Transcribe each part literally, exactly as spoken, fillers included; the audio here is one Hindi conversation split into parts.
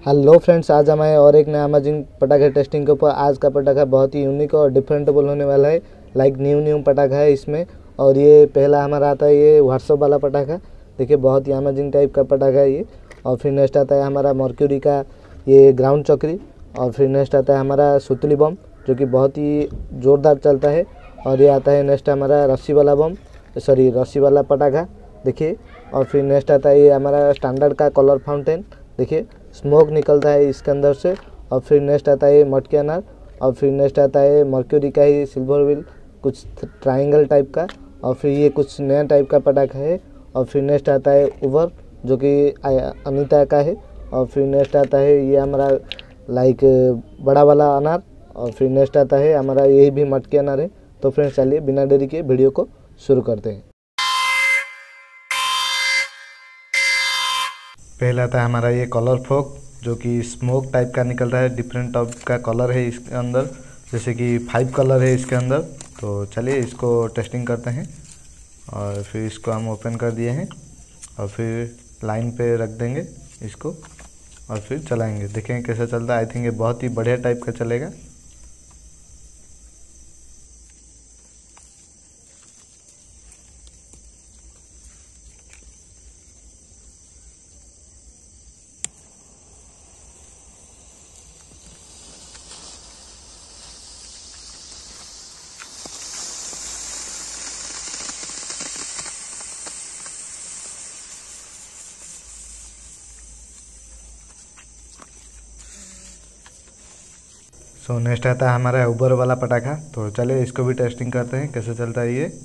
हेलो फ्रेंड्स, आज हमारे और एक नया अमेजिंग पटाखे टेस्टिंग के ऊपर। आज का पटाखा बहुत ही यूनिक और डिफरेंटेबल होने वाला है। लाइक न्यू न्यू पटाखा है इसमें। और ये पहला हमारा आता है ये व्हाट्सअप वाला पटाखा। देखिए बहुत ही अमेजिंग टाइप का पटाखा है ये। और फिर नेक्स्ट आता है हमारा मर्क्यूरी का ये ग्राउंड चक्री। और फिर नेक्स्ट आता है हमारा सुतली बम, जो कि बहुत ही ज़ोरदार चलता है। और ये आता है नेक्स्ट हमारा रस्सी वाला बम, सॉरी रस्सी वाला पटाखा देखिए। और फिर नेक्स्ट आता है ये हमारा स्टैंडर्ड का कलर फाउंटेन। देखिए स्मोक निकलता है इसके अंदर से। और फिर नेक्स्ट आता है मटके अनार। और फिर नेक्स्ट आता है मर्क्यूरी का ही सिल्वर व्हील, कुछ ट्रायंगल टाइप का। और फिर ये कुछ नया टाइप का पटाखा है। और फिर नेक्स्ट आता है उबर, जो कि अनीता का है। और फिर नेक्स्ट आता है ये हमारा लाइक बड़ा वाला अनार। और फिर नेक्स्ट आता है हमारा यही भी मटके अनार है। तो फ्रेंड्स चलिए बिना देरी के वीडियो को शुरू करते हैं। पहला था हमारा ये कलर फोक, जो कि स्मोक टाइप का निकलता है। डिफरेंट टाइप का कलर है इसके अंदर, जैसे कि फाइव कलर है इसके अंदर। तो चलिए इसको टेस्टिंग करते हैं। और फिर इसको हम ओपन कर दिए हैं और फिर लाइन पे रख देंगे इसको और फिर चलाएंगे, देखेंगे कैसा चलता है। आई थिंक ये बहुत ही बढ़िया टाइप का चलेगा। सो नेक्स्ट आता है हमारा उबर वाला पटाखा। तो चलिए इसको भी टेस्टिंग करते हैं कैसे चलता है ये।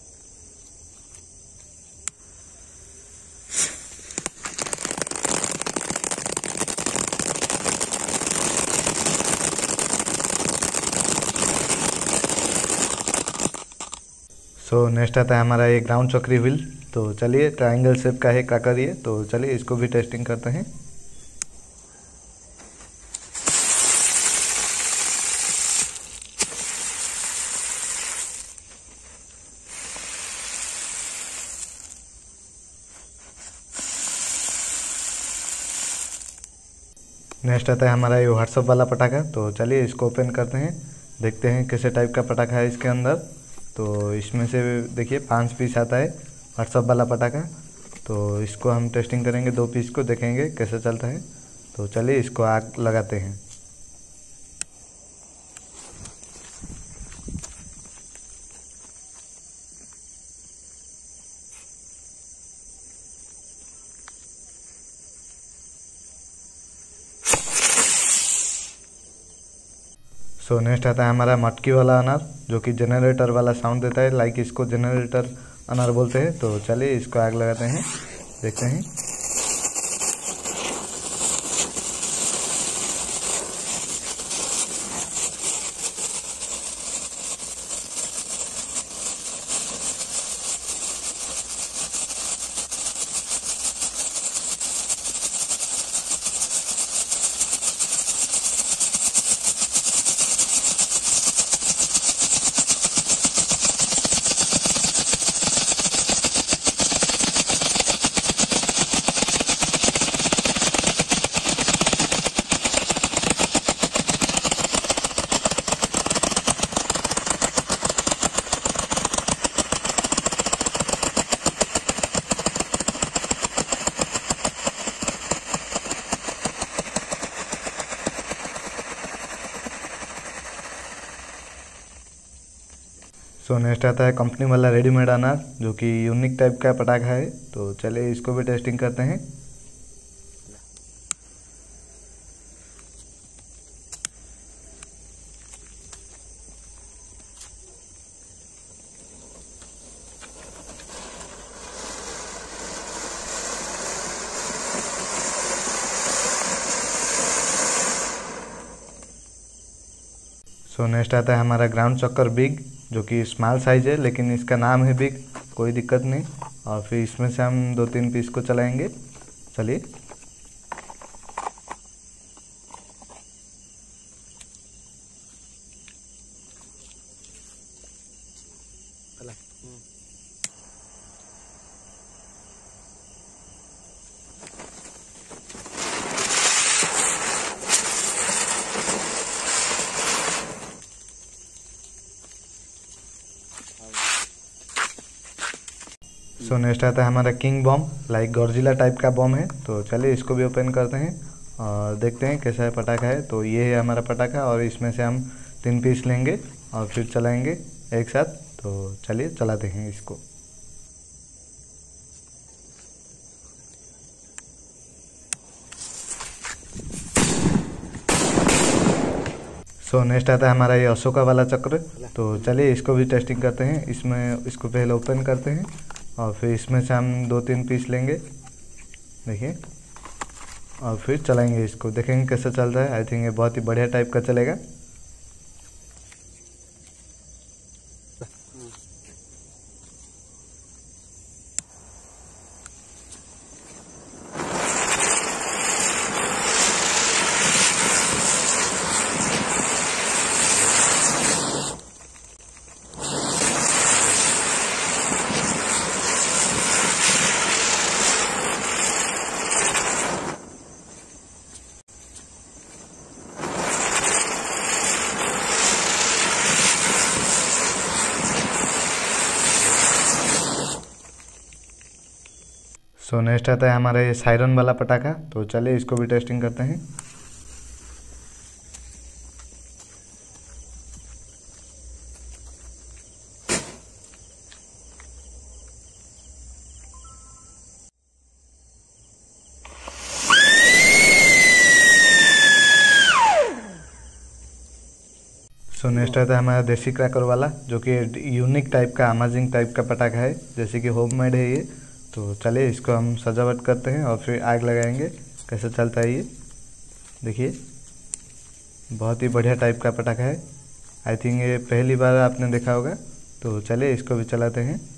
सो नेक्स्ट आता है हमारा ये ग्राउंड चक्री व्हील। तो चलिए ट्रायंगल शेप का है क्रैकर ये। तो चलिए इसको भी टेस्टिंग करते हैं। नेक्स्ट आता है हमारा ये व्हाट्सअप वाला पटाखा। तो चलिए इसको ओपन करते हैं, देखते हैं कैसे टाइप का पटाखा है इसके अंदर। तो इसमें से देखिए पांच पीस आता है व्हाट्सअप वाला पटाखा। तो इसको हम टेस्टिंग करेंगे, दो पीस को देखेंगे कैसे चलता है। तो चलिए इसको आग लगाते हैं। सो नेक्स्ट आता है हमारा मटकी वाला अनार, जो कि जनरेटर वाला साउंड देता है। लाइक इसको जनरेटर अनार बोलते हैं। तो चलिए इसको आग लगाते हैं, देखते हैं। सो नेक्स्ट आता है कंपनी वाला रेडीमेड अनार, जो कि यूनिक टाइप का पटाखा है। तो चलिए इसको भी टेस्टिंग करते हैं। सो नेक्स्ट आता है हमारा ग्राउंड चक्कर बिग, जो कि स्मॉल साइज है लेकिन इसका नाम है बिग, कोई दिक्कत नहीं। और फिर इसमें से हम दो तीन पीस को चलाएंगे। चलिए सो नेक्स्ट आता है हमारा king bomb, like Godzilla type का बॉम है। तो चलिए इसको भी ओपन करते हैं और देखते हैं कैसा है पटाखा है। तो ये है हमारा पटाखा और इसमें से हम तीन पीस लेंगे और फिर चलाएंगे एक साथ। तो चलिए चलाते हैं इसको। सो नेक्स्ट आता है हमारा ये अशोका वाला चक्र। तो चलिए इसको भी टेस्टिंग करते हैं। इसमें इसको पहले ओपन करते हैं और फिर इसमें से हम दो तीन पीस लेंगे, देखिए, और फिर चलाएंगे इसको, देखेंगे कैसा चल रहा है। आई थिंक ये बहुत ही बढ़िया टाइप का चलेगा। सो नेक्स्ट आता है हमारा ये सायरन वाला पटाखा। तो चलिए इसको भी टेस्टिंग करते हैं। सो नेक्स्ट आता है हमारा देसी क्रैकर वाला, जो कि यूनिक टाइप का, अमेजिंग टाइप का पटाखा है, जैसे कि होममेड है ये। तो चलिए इसको हम सजावट करते हैं और फिर आग लगाएंगे। कैसे चलता है ये देखिए, बहुत ही बढ़िया टाइप का पटाखा है। आई थिंक ये पहली बार आपने देखा होगा। तो चलिए इसको भी चलाते हैं।